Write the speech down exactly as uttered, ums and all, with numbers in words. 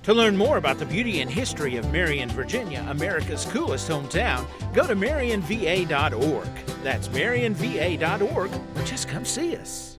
To learn more about the beauty and history of Marion, Virginia, America's coolest hometown, go to Marion V A dot org. That's Marion V A dot org, or just come see us.